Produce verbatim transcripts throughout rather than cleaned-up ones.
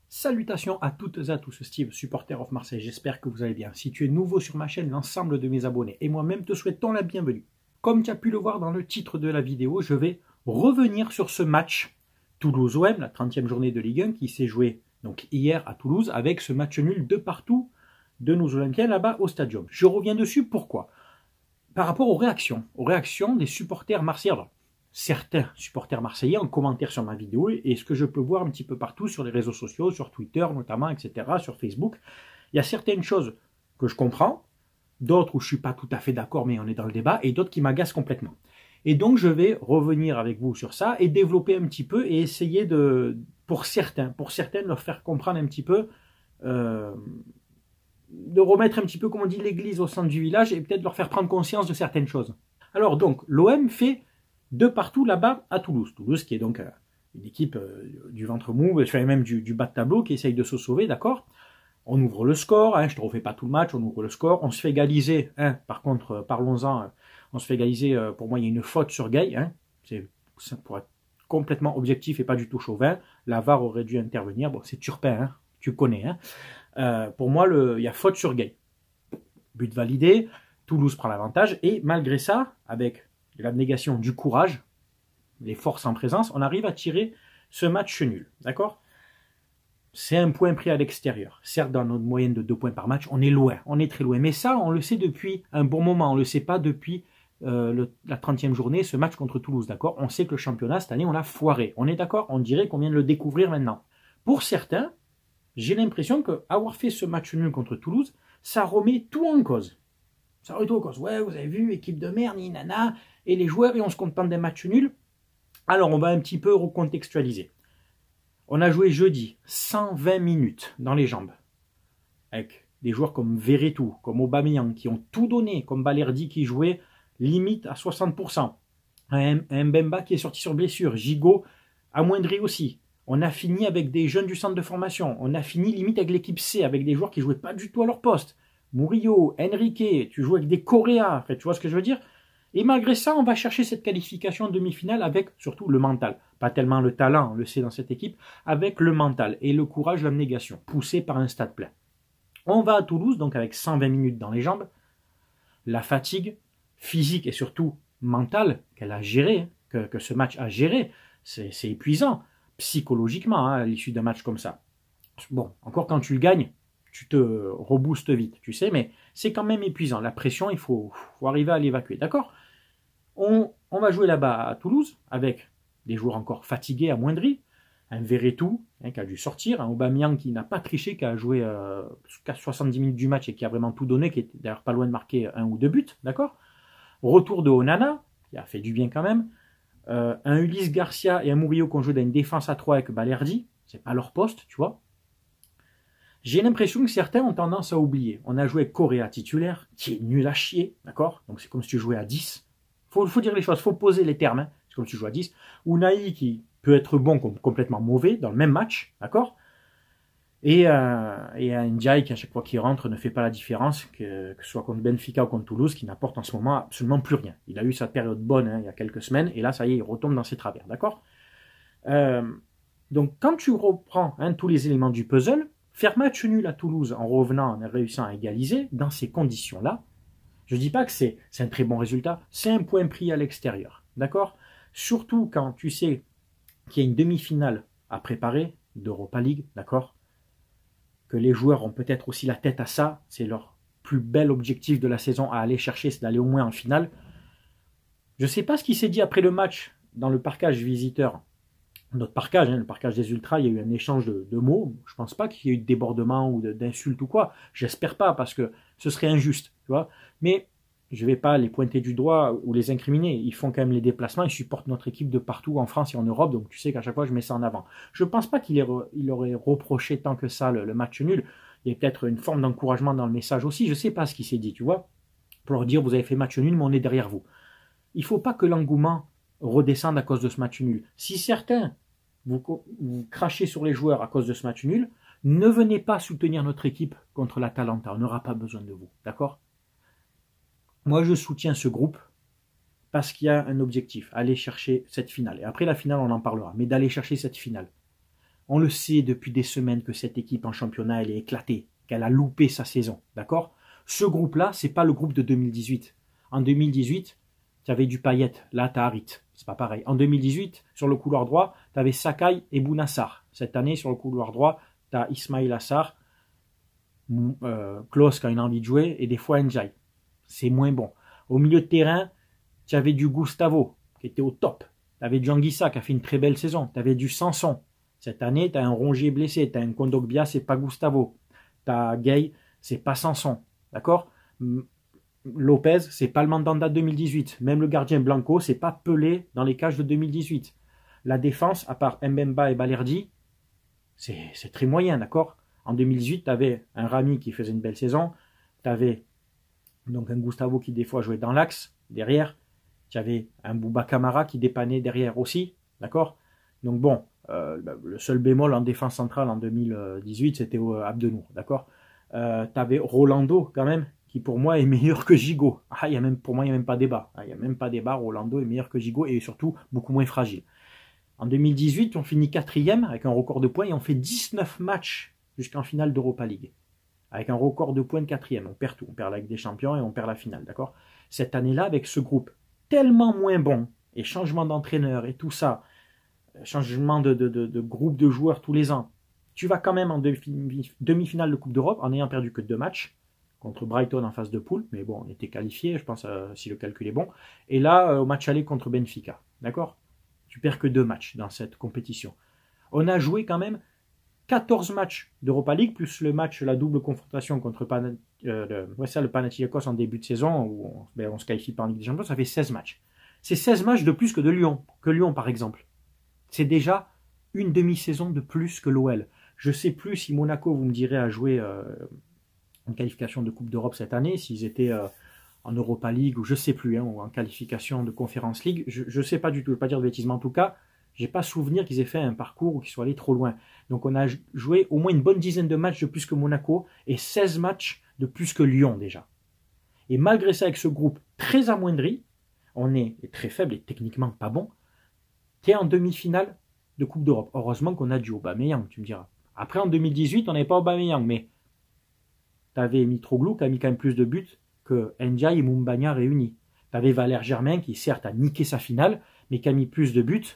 Salutations à toutes et à tous, Steve, supporter of Marseille, j'espère que vous allez bien. Si tu es nouveau sur ma chaîne, l'ensemble de mes abonnés et moi-même te souhaitons la bienvenue. Comme tu as pu le voir dans le titre de la vidéo, je vais revenir sur ce match Toulouse-O M, la trentième journée de Ligue un, qui s'est jouée donc hier à Toulouse, avec ce match nul de partout de nos Olympiens là-bas au Stadium. Je reviens dessus, pourquoi? Par rapport aux réactions, aux réactions des supporters marseillais. Alors, certains supporters marseillais en commentaire sur ma vidéo et ce que je peux voir un petit peu partout sur les réseaux sociaux, sur Twitter notamment, et cetera, sur Facebook. Il y a certaines choses que je comprends, d'autres où je ne suis pas tout à fait d'accord, mais on est dans le débat, et d'autres qui m'agacent complètement. Et donc je vais revenir avec vous sur ça et développer un petit peu et essayer de, pour certains, pour certaines, leur faire comprendre un petit peu, euh, de remettre un petit peu, comme on dit, l'église au centre du village et peut-être leur faire prendre conscience de certaines choses. Alors donc, l'O M fait de partout là-bas à Toulouse. Toulouse qui est donc euh, une équipe euh, du ventre mou, enfin même du, du bas de tableau, qui essaye de se sauver, d'accord. On ouvre le score, hein, je ne te refais pas tout le match, on ouvre le score, on se fait égaliser, hein, par contre, euh, parlons-en, euh, on se fait égaliser, euh, pour moi il y a une faute sur Gay, hein, c'est pour être complètement objectif et pas du tout chauvin, la V A R aurait dû intervenir, bon c'est Turpin, hein, tu connais, hein. Euh, pour moi le, il y a faute sur Gay. But validé, Toulouse prend l'avantage, et malgré ça, avec l'abnégation du courage, les forces en présence, on arrive à tirer ce match nul, d'accord? C'est un point pris à l'extérieur. Certes, dans notre moyenne de deux points par match, on est loin, on est très loin. Mais ça, on le sait depuis un bon moment, on ne le sait pas depuis euh, le, la trentième journée, ce match contre Toulouse, d'accord? On sait que le championnat, cette année, on l'a foiré. On est d'accord? On dirait qu'on vient de le découvrir maintenant. Pour certains, j'ai l'impression qu'avoir fait ce match nul contre Toulouse, ça remet tout en cause. Ça remet tout en cause. Ouais, vous avez vu, équipe de merde, ni nana, et les joueurs, et on se contente des matchs nuls. Alors, on va un petit peu recontextualiser. On a joué jeudi cent vingt minutes dans les jambes, avec des joueurs comme Verretou, comme Aubameyang, qui ont tout donné, comme Balerdi qui jouait limite à soixante pour cent. Un, un Mbemba qui est sorti sur blessure, Gigot amoindri aussi. On a fini avec des jeunes du centre de formation. On a fini limite avec l'équipe C, avec des joueurs qui ne jouaient pas du tout à leur poste. Murillo, Enrique, tu joues avec des Coréens, en fait, tu vois ce que je veux dire? Et malgré ça, on va chercher cette qualification en demi-finale avec surtout le mental. Pas tellement le talent, on le sait dans cette équipe, avec le mental et le courage, l'abnégation, poussé par un stade plein. On va à Toulouse, donc avec cent vingt minutes dans les jambes, la fatigue physique et surtout mentale qu'elle a gérée, que, que ce match a géré, c'est épuisant psychologiquement, hein, à l'issue d'un match comme ça. Bon, encore quand tu le gagnes, tu te reboostes vite, tu sais, mais c'est quand même épuisant. La pression, il faut, faut arriver à l'évacuer, d'accord? on, on va jouer là-bas à Toulouse, avec des joueurs encore fatigués, amoindris, un Verretou, hein, qui a dû sortir, un Aubameyang qui n'a pas triché, qui a joué euh, jusqu'à soixante-dix minutes du match et qui a vraiment tout donné, qui est d'ailleurs pas loin de marquer un ou deux buts, d'accord? Retour de Onana, qui a fait du bien quand même, euh, un Ulysse Garcia et un Murillo qui ont joué dans une défense à trois avec Balerdi, c'est pas leur poste, tu vois. J'ai l'impression que certains ont tendance à oublier. On a joué avec Correa titulaire, qui est nul à chier, d'accord? Donc c'est comme si tu jouais à dix. Il faut, faut dire les choses, il faut poser les termes, hein. C'est comme si tu jouais à dix. Unai qui peut être bon comme complètement mauvais dans le même match, d'accord? Et, euh, et un Ndiaye qui à chaque fois qu'il rentre ne fait pas la différence, que, que ce soit contre Benfica ou contre Toulouse, qui n'apporte en ce moment absolument plus rien. Il a eu sa période bonne, hein, il y a quelques semaines, et là ça y est, il retombe dans ses travers, d'accord? euh, Donc quand tu reprends, hein, tous les éléments du puzzle, faire match nul à Toulouse en revenant, en réussissant à égaliser, dans ces conditions-là, je ne dis pas que c'est un très bon résultat, c'est un point pris à l'extérieur, d'accord? Surtout quand tu sais qu'il y a une demi-finale à préparer d'Europa League, d'accord? Que les joueurs ont peut-être aussi la tête à ça, c'est leur plus bel objectif de la saison à aller chercher, c'est d'aller au moins en finale. Je ne sais pas ce qui s'est dit après le match dans le parcage visiteur. Notre parcage, hein, le parcage des Ultras, il y a eu un échange de, de mots. Je pense pas qu'il y ait eu de débordement ou d'insultes ou quoi. J'espère pas, parce que ce serait injuste, tu vois. Mais je vais pas les pointer du doigt ou les incriminer. Ils font quand même les déplacements, ils supportent notre équipe de partout en France et en Europe, donc tu sais qu'à chaque fois je mets ça en avant. Je pense pas qu'il il aurait reproché tant que ça le, le match nul. Il y a peut-être une forme d'encouragement dans le message aussi. Je sais pas ce qui s'est dit, tu vois. Pour leur dire, vous avez fait match nul, mais on est derrière vous. Il faut pas que l'engouement redescende à cause de ce match nul. Si certains vous, vous crachez sur les joueurs à cause de ce match nul, ne venez pas soutenir notre équipe contre l'Atalanta. On n'aura pas besoin de vous, d'accord? Moi, je soutiens ce groupe parce qu'il y a un objectif, aller chercher cette finale. Et après la finale, on en parlera, mais d'aller chercher cette finale. On le sait depuis des semaines que cette équipe en championnat, elle est éclatée, qu'elle a loupé sa saison, d'accord? Ce groupe-là, c'est pas le groupe de deux mille dix-huit. En deux mille dix-huit, tu avais du Payet, là tu as Harit, c'est pas pareil. En deux mille dix-huit, sur le couloir droit, tu avais Sakai et Bounassar. Cette année, sur le couloir droit, tu as Ismail Assar, euh, Klose qui a une envie de jouer, et des fois Ndiaye. C'est moins bon. Au milieu de terrain, tu avais du Gustavo, qui était au top. Tu avais du Anguissa, qui a fait une très belle saison. Tu avais du Sanson. Cette année, tu as un Rongier blessé. Tu as un Kondogbia, c'est pas Gustavo. Tu as Gay, c'est pas Sanson. D'accord? Lopez, c'est pas le Mandanda de deux mille dix-huit. Même le gardien Blanco, c'est pas Pelé dans les cages de deux mille dix-huit. La défense, à part Mbemba et Balerdi, c'est très moyen, d'accord? En deux mille dix-huit, tu avais un Rami qui faisait une belle saison. Tu avais donc un Gustavo qui des fois jouait dans l'axe, derrière. Tu avais un Bouba Kamara qui dépannait derrière aussi, d'accord? Donc bon, euh, le seul bémol en défense centrale en deux mille dix-huit, c'était euh, Abdenour, d'accord? euh, Tu avais Rolando quand même, qui pour moi est meilleur que Gigot. Ah, y a même, pour moi, il n'y a même pas débat. Il n'y a même pas débat, Rolando est meilleur que Gigot et surtout beaucoup moins fragile. En deux mille dix-huit, on finit quatrième avec un record de points et on fait dix-neuf matchs jusqu'en finale d'Europa League. Avec un record de points de quatrième. On perd tout. On perd la Ligue des Champions et on perd la finale, d'accord? Cette année-là, avec ce groupe tellement moins bon, et changement d'entraîneur et tout ça, changement de, de, de, de groupe de joueurs tous les ans, tu vas quand même en demi-finale de Coupe d'Europe en n'ayant perdu que deux matchs contre Brighton en phase de poule, mais bon, on était qualifié, je pense, euh, si le calcul est bon. Et là, euh, au match aller contre Benfica, d'accord? Tu perds que deux matchs dans cette compétition. On a joué quand même quatorze matchs d'Europa League, plus le match, la double confrontation contre Pana, euh, le, ouais, ça, le Panathinaikos en début de saison, où on, ben, on se qualifie pas en Ligue des Champions, ça fait seize matchs. C'est seize matchs de plus que de Lyon, que Lyon par exemple. C'est déjà une demi-saison de plus que l'O L. Je sais plus si Monaco, vous me direz, a joué euh, une qualification de Coupe d'Europe cette année, s'ils étaient euh, en Europa League, ou je sais plus, hein, ou en qualification de Conference League, je ne sais pas du tout, je ne vais pas dire de bêtises, mais en tout cas, j'ai pas souvenir qu'ils aient fait un parcours ou qu'ils soient allés trop loin. Donc on a joué au moins une bonne dizaine de matchs de plus que Monaco et seize matchs de plus que Lyon déjà. Et malgré ça, avec ce groupe très amoindri, on est très faible et techniquement pas bon, tu es en demi-finale de Coupe d'Europe. Heureusement qu'on a du Aubameyang, tu me diras. Après en deux mille dix-huit, on n'avait pas Aubameyang, mais tu avais Mitroglou qui a mis quand même plus de buts que Ndiaye et Moumbagna réunis. Tu avais Valère Germain qui certes a niqué sa finale, mais qui a mis plus de buts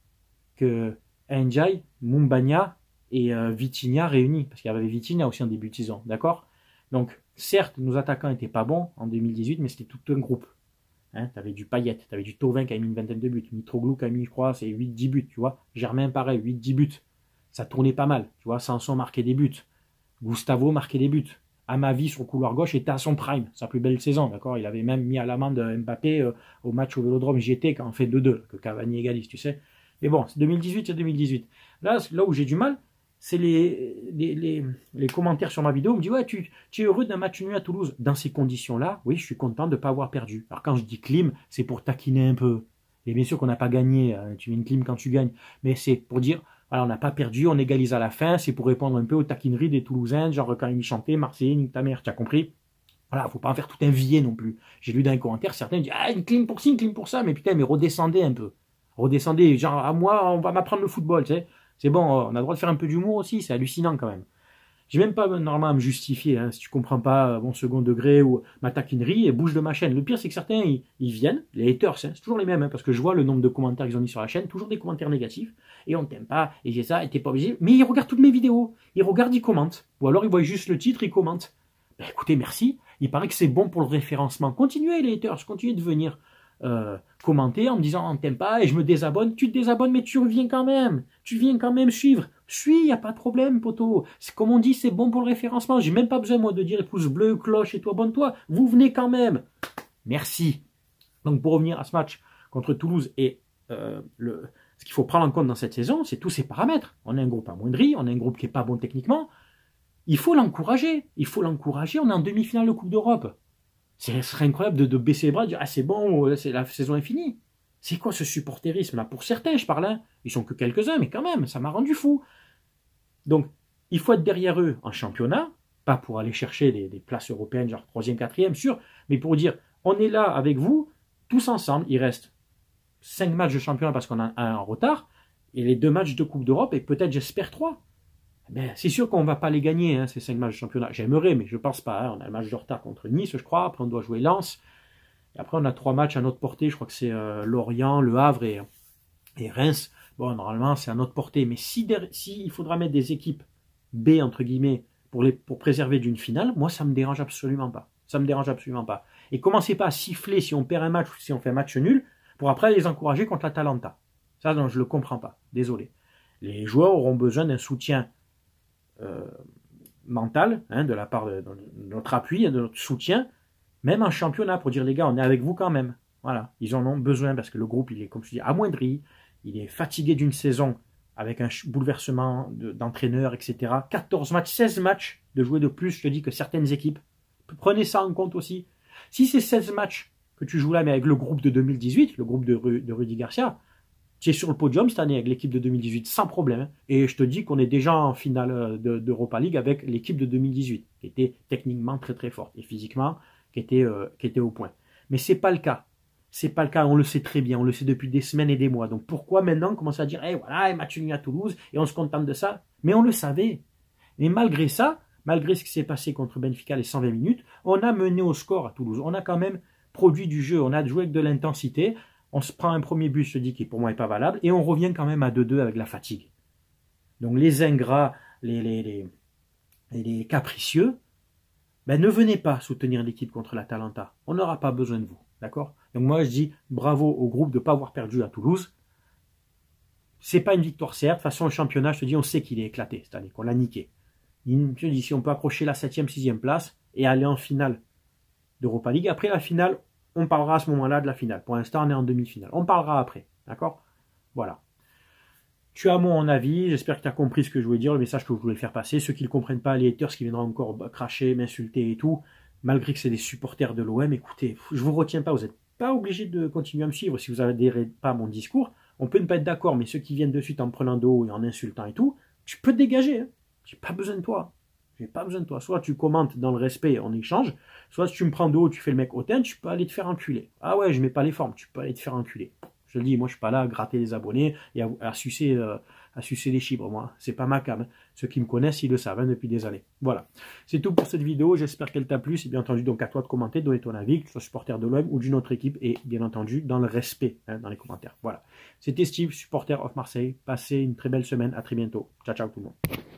que Ndiaye, Moumbagna et euh, Vitinha réunis, parce qu'il y avait Vitinha aussi en début de saison, d'accord? Donc, certes, nos attaquants n'étaient pas bons en deux mille dix-huit, mais c'était tout un groupe. Hein, tu avais du Payet, tu avais du Thauvin qui a mis une vingtaine de buts, Mitroglou qui a mis, je crois, c'est huit dix buts, tu vois. Germain, pareil, huit dix buts. Ça tournait pas mal, tu vois. Sanson marquait des buts. Gustavo marquait des buts. Amavi, sur le couloir gauche, était à son prime, sa plus belle saison, d'accord? Il avait même mis à l'amende Mbappé euh, au match au Vélodrome J T quand on fait deux deux, que Cavani égalise, tu sais. Mais bon, c'est deux mille dix-huit, c'est deux mille dix-huit. Là, là où j'ai du mal, c'est les, les, les, les commentaires sur ma vidéo. On me dit, ouais, tu, tu es heureux d'un match nul à Toulouse. Dans ces conditions-là, oui, je suis content de ne pas avoir perdu. Alors quand je dis clim, c'est pour taquiner un peu. Et bien sûr qu'on n'a pas gagné. Hein, tu mets une clim quand tu gagnes. Mais c'est pour dire, voilà, on n'a pas perdu, on égalise à la fin. C'est pour répondre un peu aux taquineries des Toulousains, genre quand ils chantaient Marseille, nique ta mère, tu as compris? Voilà, faut pas en faire tout un billet non plus. J'ai lu dans les commentaires, certains disent, ah, une clim pour ci, une clim pour ça. Mais putain, mais redescendez un peu. Redescendez, genre, à moi, on va m'apprendre le football, tu sais. C'est bon, on a le droit de faire un peu d'humour aussi, c'est hallucinant quand même. J'ai même pas normalement à me justifier, hein, si tu comprends pas mon second degré ou ma taquinerie, et bouge de ma chaîne. Le pire, c'est que certains, ils, ils viennent, les haters, hein, c'est toujours les mêmes, hein, parce que je vois le nombre de commentaires qu'ils ont mis sur la chaîne, toujours des commentaires négatifs, et on t'aime pas, et j'ai ça, et t'es pas obligé. Mais ils regardent toutes mes vidéos, ils regardent, ils commentent. Ou alors ils voient juste le titre, ils commentent. Ben, écoutez, merci, il paraît que c'est bon pour le référencement. Continuez les haters, continuez de venir Euh, commenter en me disant on t'aime pas et je me désabonne, tu te désabonnes mais tu reviens quand même, tu viens quand même suivre, suis, y a pas de problème poteau, c'est comme on dit, c'est bon pour le référencement, j'ai même pas besoin moi de dire pouce bleu, cloche et toi abonne-toi, vous venez quand même, merci. Donc pour revenir à ce match contre Toulouse et euh, le, ce qu'il faut prendre en compte dans cette saison, c'est tous ces paramètres. On a un groupe amoindri, on a un groupe qui est pas bon techniquement, il faut l'encourager, il faut l'encourager, on est en demi-finale de Coupe d'Europe. Ce serait incroyable de, de baisser les bras et de dire « Ah, c'est bon, c'est la saison est finie ». C'est quoi ce supporterisme-là? Pour certains, je parle, hein. Ils sont que quelques-uns, mais quand même, ça m'a rendu fou. Donc, il faut être derrière eux en championnat, pas pour aller chercher des, des places européennes, genre troisième, quatrième, sûr, mais pour dire « On est là avec vous, tous ensemble, il reste cinq matchs de championnat parce qu'on a un en retard, et les deux matchs de Coupe d'Europe, et peut-être j'espère trois. Ben, c'est sûr qu'on ne va pas les gagner, hein, ces cinq matchs de championnat. J'aimerais, mais je ne pense pas. Hein. On a le match de retard contre Nice, je crois. Après, on doit jouer Lens. Et après, on a trois matchs à notre portée. Je crois que c'est euh, Lorient, Le Havre et, et Reims. Bon, normalement, c'est à notre portée. Mais si, si il faudra mettre des équipes B, entre guillemets, pour, les, pour préserver d'une finale, moi, ça ne me dérange absolument pas. Ça me dérange absolument pas. Et commencez pas à siffler si on perd un match ou si on fait un match nul, pour après les encourager contre l'Atalanta. Ça, non, je ne le comprends pas. Désolé. Les joueurs auront besoin d'un soutien Euh, mental, hein, de la part de, de notre appui, de notre soutien, même en championnat, pour dire les gars, on est avec vous quand même. Voilà, ils en ont besoin parce que le groupe, il est, comme je dis, amoindri, il est fatigué d'une saison avec un bouleversement d'entraîneur, et cetera. quatorze matchs, seize matchs de jouer de plus, je te dis que certaines équipes, prenez ça en compte aussi. Si c'est seize matchs que tu joues là, mais avec le groupe de deux mille dix-huit, le groupe de, Ru, de Rudy Garcia, tu es sur le podium cette année avec l'équipe de deux mille dix-huit, sans problème. Et je te dis qu'on est déjà en finale d'Europa League avec l'équipe de deux mille dix-huit, qui était techniquement très très forte, et physiquement, qui était, euh, qui était au point. Mais c'est pas le cas. C'est pas le cas, on le sait très bien, on le sait depuis des semaines et des mois. Donc pourquoi maintenant commencer à dire, eh hey, voilà, match nul à Toulouse, et on se contente de ça? Mais on le savait. Mais malgré ça, malgré ce qui s'est passé contre Benfica les cent vingt minutes, on a mené au score à Toulouse. On a quand même produit du jeu, on a joué avec de l'intensité. On se prend un premier but, je te dis, qui pour moi n'est pas valable, et on revient quand même à deux deux avec la fatigue. Donc les ingrats, les, les, les, les capricieux, ben ne venez pas soutenir l'équipe contre l'Atalanta. On n'aura pas besoin de vous, d'accord? Donc moi je dis bravo au groupe de ne pas avoir perdu à Toulouse. C'est pas une victoire certes, de toute façon le championnat, je te dis, on sait qu'il est éclaté cette année, qu'on l'a niqué. Je te dis, si on peut accrocher la septième, sixième place et aller en finale d'Europa League, après la finale, on parlera à ce moment-là de la finale. Pour l'instant, on est en demi-finale. On parlera après. D'accord? Voilà. Tu as mon avis. J'espère que tu as compris ce que je voulais dire, le message que je voulais faire passer. Ceux qui ne le comprennent pas, les haters qui viendront encore cracher, m'insulter et tout, malgré que c'est des supporters de l'O M, écoutez, je ne vous retiens pas. Vous n'êtes pas obligé de continuer à me suivre si vous n'adhérez pas à mon discours. On peut ne pas être d'accord, mais ceux qui viennent de suite en me prenant de haut et en insultant et tout, tu peux te dégager. Hein. J'ai pas besoin de toi. J'ai pas besoin de toi. Soit tu commentes dans le respect, on échange. Soit si tu me prends de haut, tu fais le mec hautain, tu peux aller te faire enculer. Ah ouais, je mets pas les formes, tu peux aller te faire enculer. Je te le dis, moi je suis pas là à gratter les abonnés et à, à sucer, euh, à sucer les chibres, moi. C'est pas ma cam. Ceux qui me connaissent, ils le savent hein, depuis des années. Voilà. C'est tout pour cette vidéo. J'espère qu'elle t'a plu. C'est bien entendu donc à toi de commenter, de donner ton avis, que tu sois supporter de l'O M ou d'une autre équipe et bien entendu dans le respect hein, dans les commentaires. Voilà. C'était Steve, supporter of Marseille. Passez une très belle semaine. À très bientôt. Ciao, ciao tout le monde.